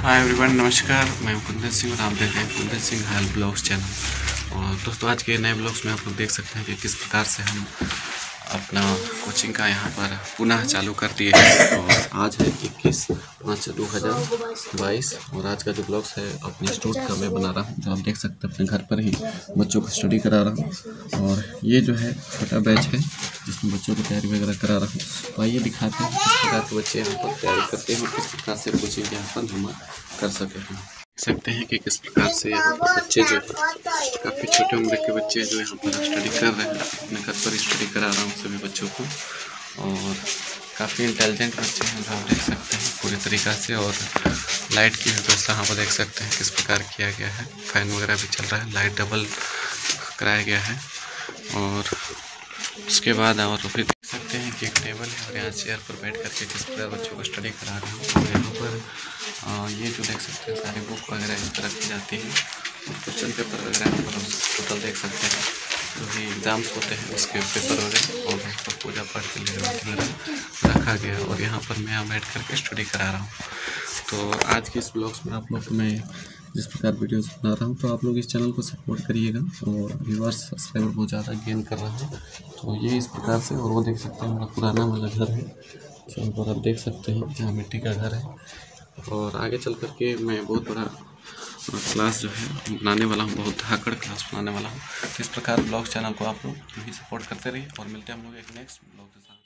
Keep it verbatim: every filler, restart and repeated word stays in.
Hi everyone, नमस्कार। मैं कुंदन सिंह और आप देख रहे हैं Kundan Singh health blogs channel. और दोस्तों, आज के नए ब्लॉग्स में आप लोग देख सकते हैं कि किस प्रकार से हम अपना कोचिंग का यहाँ पर पुनः चालू कर दिए हैं। और आज है इक्कीस पाँच दो हज़ार बाईस और आज का जो ब्लॉग्स है अपने इंस्टीट्यूट का मैं बना रहा हूँ, जो आप देख सकते हैं अपने घर पर ही बच्चों को स्टडी करा रहा हूँ। और ये जो है छोटा बैच है जिसमें बच्चों को तैयारी वगैरह करा रहा हूँ। तो आइए दिखाते हैं किस प्रकार के बच्चे यहाँ पर तैयारी करते हैं और किस प्रकार से कोचिंग यहाँ पर हम कर सके हैं। देख सकते हैं कि किस प्रकार से यहाँ पर बच्चे जो है काफ़ी छोटे उम्र के बच्चे जो यहाँ पर स्टडी कर रहे हैं। अपने घर पर स्टडी करा रहा हूँ सभी बच्चों को। और काफ़ी इंटेलिजेंट बच्चे हैं जो आप देख सकते हैं पूरी तरीक़ा से। और लाइट की व्यवस्था यहाँ पर देख सकते हैं किस प्रकार किया गया है। फ़ैन वगैरह भी चल रहा है, लाइट डबल कराया गया है। और उसके बाद और फिर देख सकते हैं कि एक टेबल है और यहाँ चेयर पर बैठ करके किस प्रकार बच्चों को स्टडी करा रहा हूँ। और यहाँ पर आ, ये जो देख सकते हैं सारी बुक वगैरह इस पर रखी जाती है। और क्वेश्चन पेपर वगैरह यहाँ पर टोटल देख सकते हैं जो भी एग्ज़ाम्स होते हैं उसके पेपर वगैरह और यहाँ पर पूजा पाठ के लिए वगैरह रखा गया। और यहाँ पर मैं यहाँ बैठ करके स्टडी करा रहा हूँ। तो आज के इस ब्लॉग्स में आप लोग को मैं जिस प्रकार वीडियोस बना रहा हूँ, तो आप लोग इस चैनल को सपोर्ट करिएगा। और व्यूअर्स सब्सक्राइबर बहुत ज़्यादा गेन कर रहा हूँ, तो ये इस प्रकार से। और वो देख सकते हैं हमारा पुराना वाला घर है जहाँ पर आप देख सकते हैं जहाँ मिट्टी का घर है। और आगे चल कर के मैं बहुत बड़ा क्लास जो है बनाने वाला हूँ, बहुत धाकड़ क्लास बनाने वाला हूँ। इस प्रकार ब्लॉग चैनल को आप लोग भी सपोर्ट करते रहिए और मिलते हैं हम लोग एक नेक्स्ट ब्लॉग के साथ।